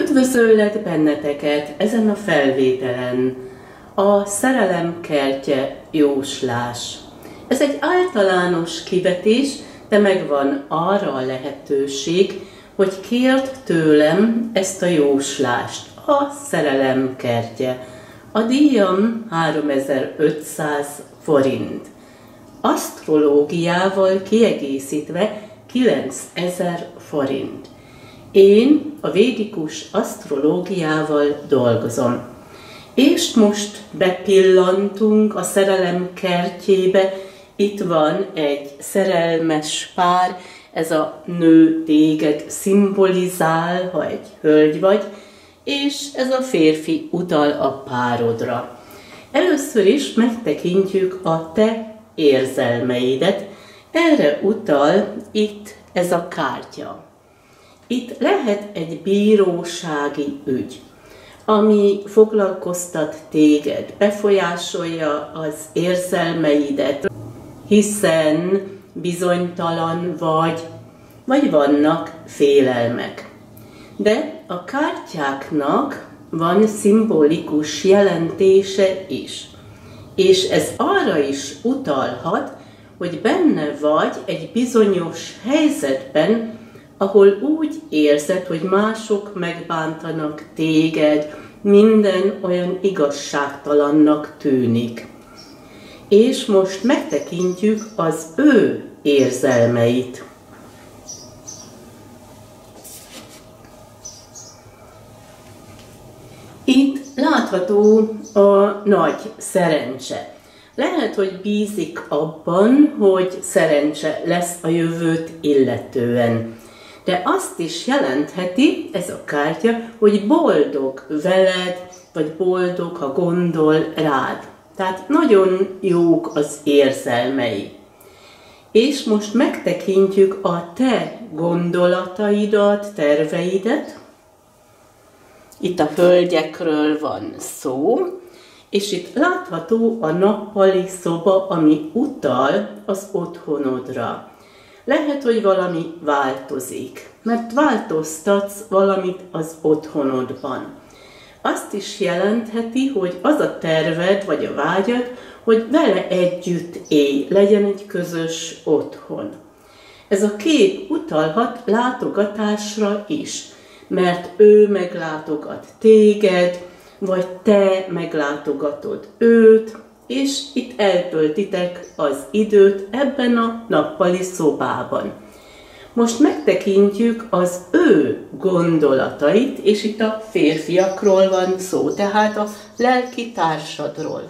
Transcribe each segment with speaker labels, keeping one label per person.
Speaker 1: Üdvözöllek benneteket ezen a felvételen. A szerelem kertje jóslás. Ez egy általános kivetés, de megvan arra a lehetőség, hogy kérd tőlem ezt a jóslást, a szerelem kertje. A díjam 3500 forint. Asztrológiával kiegészítve 9000 forint. Én a védikus asztrológiával dolgozom. És most bepillantunk a szerelem kertjébe. Itt van egy szerelmes pár, ez a nő téged szimbolizál, ha egy hölgy vagy, és ez a férfi utal a párodra. Először is megtekintjük a te érzelmeidet. Erre utal itt ez a kártya. Itt lehet egy bírósági ügy, ami foglalkoztat téged, befolyásolja az érzelmeidet, hiszen bizonytalan vagy vannak félelmek. De a kártyáknak van szimbolikus jelentése is, és ez arra is utalhat, hogy benne vagy egy bizonyos helyzetben, ahol úgy érzed, hogy mások megbántanak téged, minden olyan igazságtalannak tűnik. És most megtekintjük az ő érzelmeit. Itt látható a nagy szerencse. Lehet, hogy bízik abban, hogy szerencse lesz a jövőt illetően. De azt is jelentheti ez a kártya, hogy boldog veled, vagy boldog, ha gondol rád. Tehát nagyon jók az érzelmei. És most megtekintjük a te gondolataidat, terveidet. Itt a hölgyekről van szó, és itt látható a nappali szoba, ami utal az otthonodra. Lehet, hogy valami változik, mert változtatsz valamit az otthonodban. Azt is jelentheti, hogy az a terved vagy a vágyad, hogy vele együtt élj, legyen egy közös otthon. Ez a kép utalhat látogatásra is, mert ő meglátogat téged, vagy te meglátogatod őt, és itt eltöltitek az időt ebben a nappali szobában. Most megtekintjük az ő gondolatait, és itt a férfiakról van szó, tehát a lelki társadról.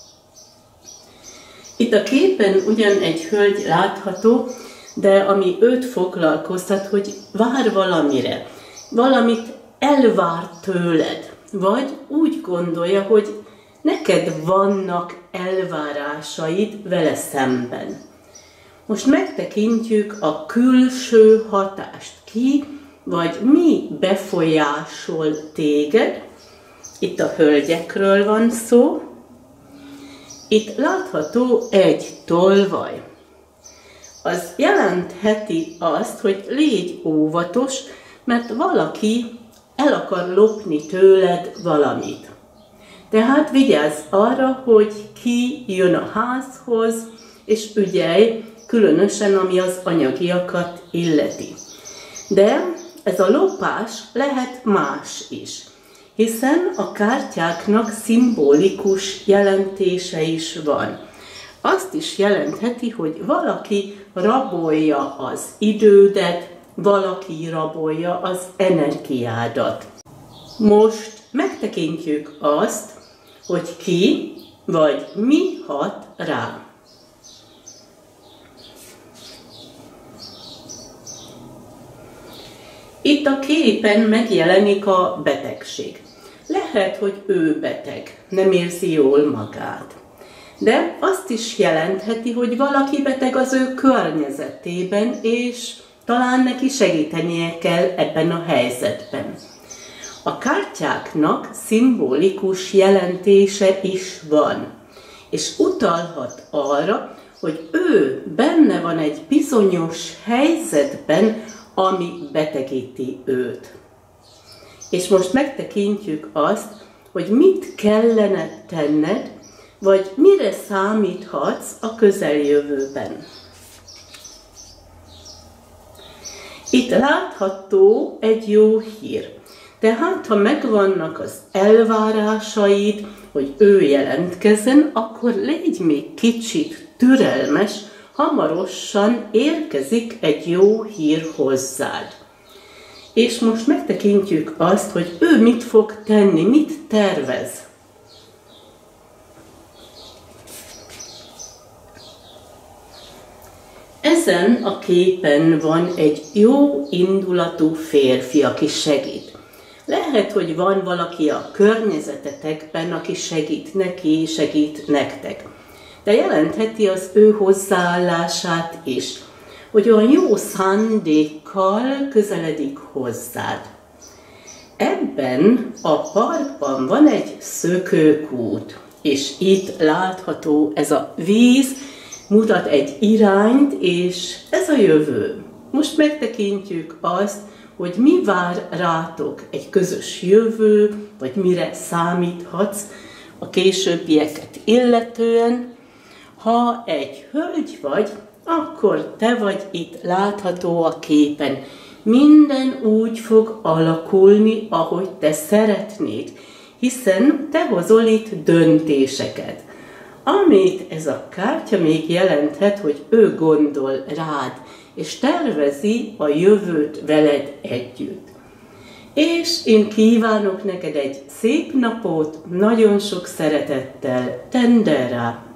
Speaker 1: Itt a képen ugyan egy hölgy látható, de ami őt foglalkoztat, hogy vár valamire, valamit elvár tőled, vagy úgy gondolja, hogy neked vannak elvárásaid vele szemben. Most megtekintjük a külső hatást. Ki vagy mi befolyásol téged. Itt a hölgyekről van szó. Itt látható egy tolvaj. Az jelentheti azt, hogy légy óvatos, mert valaki el akar lopni tőled valamit. Tehát vigyázz arra, hogy ki jön a házhoz, és ügyelj, különösen ami az anyagiakat illeti. De ez a lopás lehet más is, hiszen a kártyáknak szimbolikus jelentése is van. Azt is jelentheti, hogy valaki rabolja az idődet, valaki rabolja az energiádat. Most megtekintjük azt, hogy ki vagy mi hat rá. Itt a képen megjelenik a betegség. Lehet, hogy ő beteg, nem érzi jól magát. De azt is jelentheti, hogy valaki beteg az ő környezetében, és talán neki segítenie kell ebben a helyzetben. A kártyáknak szimbolikus jelentése is van, és utalhat arra, hogy ő benne van egy bizonyos helyzetben, ami betegíti őt. És most megtekintjük azt, hogy mit kellene tenned, vagy mire számíthatsz a közeljövőben. Itt látható egy jó hír. Tehát, ha megvannak az elvárásaid, hogy ő jelentkezzen, akkor légy még kicsit türelmes, hamarosan érkezik egy jó hír hozzád. És most megtekintjük azt, hogy ő mit fog tenni, mit tervez. Ezen a képen van egy jó indulatú férfi, aki segít. Lehet, hogy van valaki a környezetetekben, aki segít neki, segít nektek. De jelentheti az ő hozzáállását is, hogy olyan jó szándékkal közeledik hozzád. Ebben a parkban van egy szökőkút, és itt látható ez a víz, mutat egy irányt, és ez a jövő. Most megtekintjük azt, hogy mi vár rátok egy közös jövő, vagy mire számíthatsz a későbbieket illetően. Ha egy hölgy vagy, akkor te vagy itt látható a képen. Minden úgy fog alakulni, ahogy te szeretnéd, hiszen te hozol itt döntéseket. Amit ez a kártya még jelenthet, hogy ő gondol rád, és tervezi a jövőt veled együtt. És én kívánok neked egy szép napot, nagyon sok szeretettel, Tendera!